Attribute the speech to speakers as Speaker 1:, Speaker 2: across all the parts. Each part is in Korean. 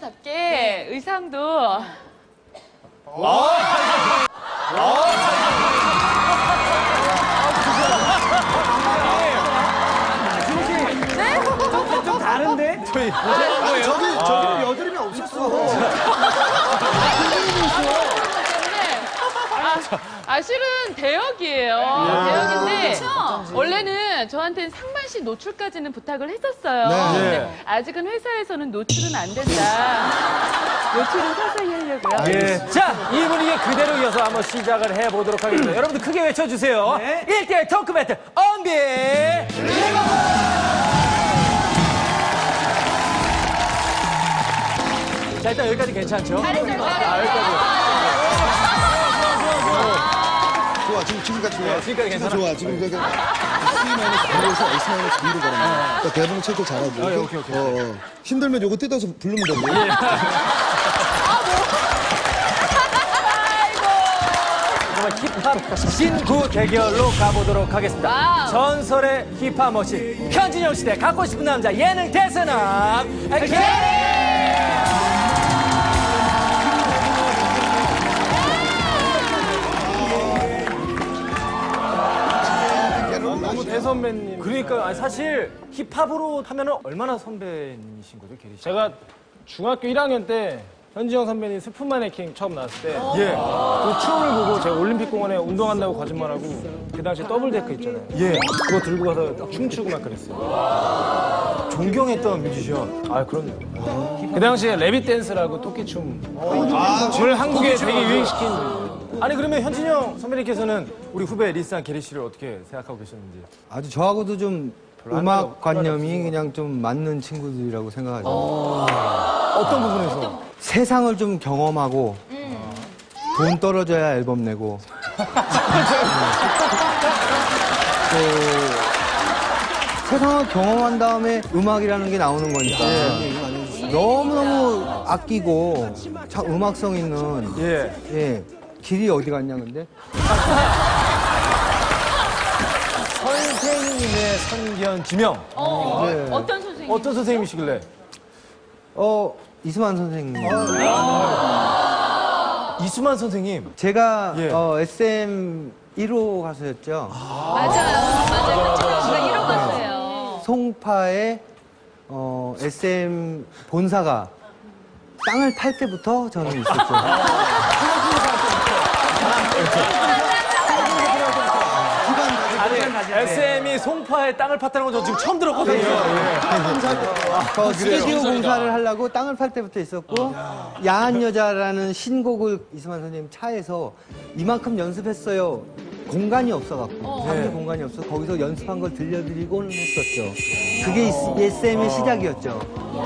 Speaker 1: 남자답게 의상도
Speaker 2: 좀 다른데?
Speaker 3: 저기는 여드름이 없었어.
Speaker 1: 실은 대역이에요. 대역인데 원래는 저한테는 상반신 노출까지는 부탁을 했었어요. 근데 아직은 회사에서는 노출은 안 된다. 노출은 서서히 하려고요.
Speaker 2: 예. 자, 이 분위기 그대로 이어서 한번 시작을 해보도록 하겠습니다. 여러분들 크게 외쳐주세요. 1대1 토크 배틀 언비 자, 일단 여기까지 괜찮죠?
Speaker 1: 잘했어요.
Speaker 3: 좋아, 지금까지 좋아.
Speaker 2: 지금까지 괜찮아?
Speaker 3: 좋아, 지금 C-B에서 S-B로 가는 거야. 그러니까 대본을 체크 잘하고. 오케이. 힘들면 요거 뜯어서 부르면 되고.
Speaker 2: 정말 힙합 신구 대결로 가보도록 하겠습니다.
Speaker 1: 와우.
Speaker 2: 전설의 힙합 머신 현진영 시대 갖고 싶은 남자 예능 대선왕 게리! 너무 대선배님. 그러니까 아니, 사실 힙합으로 하면은 얼마나 선배님이신 거죠, 게리 씨?
Speaker 4: 제가 중학교 1학년 때 현지영 선배님 슬픈 마네킹 처음 나왔을 때
Speaker 2: 예.
Speaker 4: 그 춤을 보고 제가 올림픽공원에 운동한다고 거짓말하고 그 당시에 더블데크 있잖아요.
Speaker 2: 예.
Speaker 4: 그거 들고 가서 춤추고 막 그랬어요.
Speaker 2: 존경했던 뮤지션.
Speaker 4: 아, 그럼요. 그 당시에 레빗 댄스라고 토끼춤. 을 한국에 되게 유행시킨.
Speaker 2: 아니 그러면 현진영 선배님께서는 우리 후배 리스한 게리 씨를 어떻게 생각하고 계셨는지?
Speaker 5: 아주 저하고도 좀 음악 관념이 그냥 좀 맞는 친구들이라고 생각하죠.
Speaker 2: 어떤 부분에서?
Speaker 5: 세상을 좀 경험하고 돈 떨어져야 앨범 내고 또 세상을 경험한 다음에 음악이라는 게 나오는 거니까 너무너무 아끼고 참 음악성 있는
Speaker 2: 예.
Speaker 5: 길이 어디 갔냐 근데?
Speaker 2: 선생님의 선견 지명.
Speaker 5: 네.
Speaker 1: 어떤 선생님?
Speaker 2: 어떤 선생님이시길래?
Speaker 5: 이수만 선생님.
Speaker 2: 이수만 선생님.
Speaker 5: 제가
Speaker 2: 예.
Speaker 5: SM 1호 가수였죠.
Speaker 1: 맞아요. 제가 1호 갔어요.
Speaker 5: 송파의 SM 본사가 땅을 팔 때부터 저는 있었죠.
Speaker 2: SM이 송파에 땅을 팠다는 건 저 지금 처음 들었거든요.
Speaker 5: 스튜디오 공사를 하려고 땅을 팔 때부터 있었고 야한 여자라는 신곡을 이수만 선생님 차에서 이만큼 연습했어요. 공간이 없어갖고 사무실 공간이 없어 거기서 연습한 걸 들려드리곤 했었죠. 그게 SM의 시작이었죠.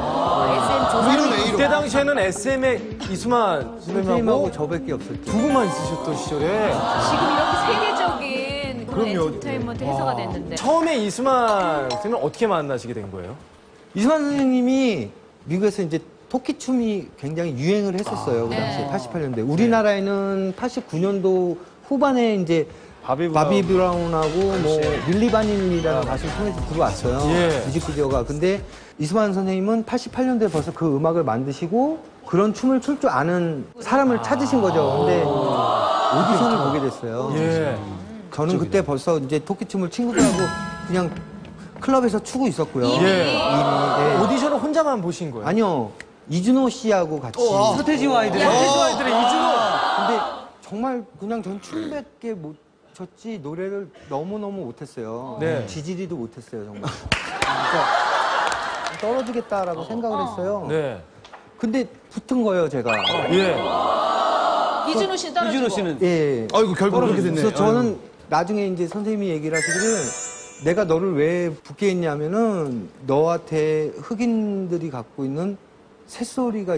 Speaker 2: 그때 당시에는 SM의 이수만
Speaker 5: 선생님하고
Speaker 2: 선생님하고
Speaker 5: 저밖에 없었죠.
Speaker 2: 두 분만 있으셨던 시절에
Speaker 1: 지금 이렇게 세계적인 그런
Speaker 2: 그럼요.
Speaker 1: 엔터테인먼트 해서가 됐는데.
Speaker 2: 처음에 이수만 선생님을 어떻게 만나시게 된 거예요?
Speaker 5: 이수만 선생님이 미국에서 이제 토끼춤이 굉장히 유행을 했었어요. 그 당시에 88년도에. 우리나라에는 89년도 후반에 이제 바비 브라운하고 뭐 밀리 바닐이라는 가수를 통해서 들어왔어요.
Speaker 2: 예.
Speaker 5: 뮤직비디오가. 근데 이수만 선생님은 88년도에 벌써 그 음악을 만드시고 그런 춤을 출 줄 아는 사람을 찾으신 거죠. 근데 오디션을 보게 됐어요.
Speaker 2: 예.
Speaker 5: 저는 그때 벌써 이제 토끼춤을 친구들하고 그냥 클럽에서 추고 있었고요.
Speaker 2: 예.
Speaker 5: 네.
Speaker 2: 오디션을 혼자만 보신 거예요?
Speaker 5: 아니요. 이준호 씨하고 같이.
Speaker 2: 서태지와 아이들의 이준호.
Speaker 5: 근데 정말 그냥 전 춤밖에 못 췄지 노래를 너무너무 못했어요.
Speaker 2: 네.
Speaker 5: 지지리도 못했어요, 정말. 그러니까 떨어지겠다라고 생각을 했어요.
Speaker 2: 네.
Speaker 5: 근데 붙은 거예요, 제가.
Speaker 2: 예.
Speaker 1: 이준호 씨는 떨어지고.
Speaker 5: 예.
Speaker 3: 아이고, 결국 그렇게 됐네.
Speaker 5: 그래서 저는 나중에 이제 선생님이 얘기를 하시기를 내가 너를 왜 붙게 했냐면은 너한테 흑인들이 갖고 있는 새소리가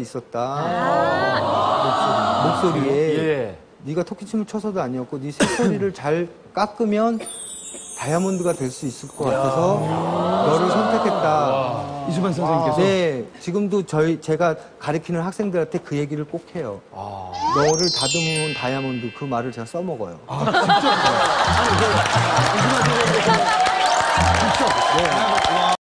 Speaker 5: 있었다. 목소리에.
Speaker 2: 예.
Speaker 5: 네가 토끼춤을 춰서도 아니었고 네 새소리를 잘 깎으면 다이아몬드가 될 수 있을 것 같아서 너를 선택했다.
Speaker 3: 이수만 선생님께서.
Speaker 5: 네, 지금도 제가 가르치는 학생들한테 그 얘기를 꼭 해요. 너를 다듬으면 다이아몬드 그 말을 제가 써먹어요.